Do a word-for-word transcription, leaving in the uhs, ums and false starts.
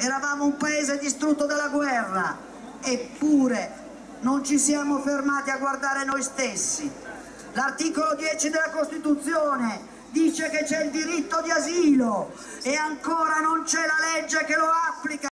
Eravamo un paese distrutto dalla guerra, eppure non ci siamo fermati a guardare noi stessi. L'articolo dieci della Costituzione dice che c'è il diritto di asilo e ancora non c'è la legge che lo applica.